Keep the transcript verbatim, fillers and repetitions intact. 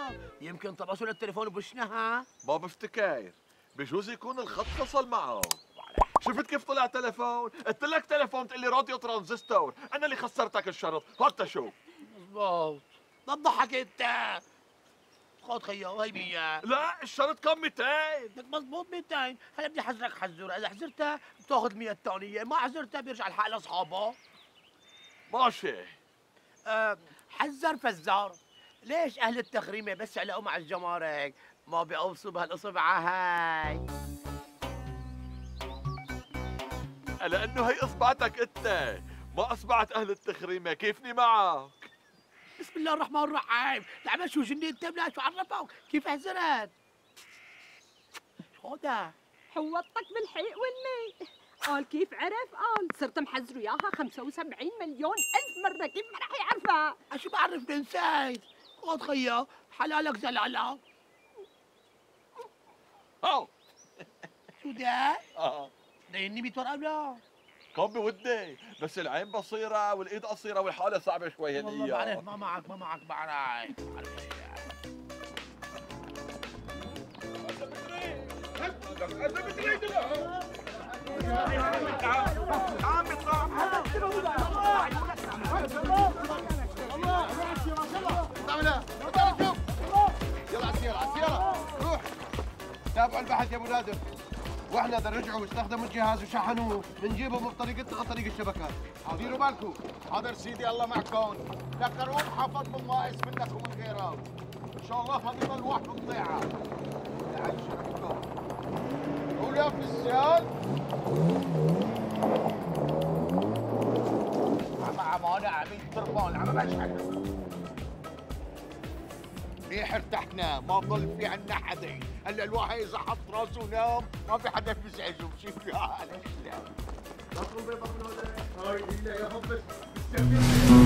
الله، يمكن طبسوا للتليفون بوشنا. ما بفتكر، بجوز يكون الخط فصل معه. شفت كيف طلع تليفون؟ قلت لك تليفون تقول لي راديو ترانزستور، انا اللي خسرتك الشرط، هات شوف. مظبوط، بتضحك انت. خذ خيو هي مية. لا الشرط كان مئتين. لك مظبوط مئتين، هلا بدي احذرك حزوره، اذا حزرتها بتاخذ مية الثانية، ما حزرتها بيرجع الحق لاصحابه. ماشي. أه حذر فزار، ليش اهل التخريمه بس يعلقوا مع الجمارك ما بيقوصوا بهالاصبعه هاي؟ لانه هي اصبعتك انت، ما اصبعت اهل التخريمه، كيفني معك؟ بسم الله الرحمن الرحيم، العمل شو جني انت بلا شو عرفك؟ كيف حزرت؟ شو هذا؟ حوطتك بالحيق والمي. قال كيف عرف؟ قال صرت محزره اياها خمسة وسبعين مليون ألف مرة، كيف ما رح يعرفها؟ شو بعرف نسيت؟ خذ خيا حلالك زلالة. أو شو ده؟ اه دايني مية ورقة بلا؟ كان بودي، بس العين بصيرة والايد قصيرة والحالة صعبة شوي والله هدية. بعرف ما معك ما معك بعرف. يلا على السيارة على السيارة، روح تابعوا البحث يا ابو نادر، واحنا اذا رجعوا واستخدموا الجهاز وشحنوه بنجيبهم بطريقتنا عن طريق الشبكات. ديروا بالكم. حاضر سيدي الله معكم. ذكرون حافظكم ناقص منك ومن غيرك. ان شاء الله هذه الواحد بضيعه. تعال شرفكم. قولوا يا فزيان. عم عم انا عميد تربان عم بشحن. منيح ارتحنا، ما ضل في عنا حدا، هلا الواحد اذا حط راسه ونام ما في حدا بيزعجه، بشوف يا هلا. بطل بطل هاي يا حبك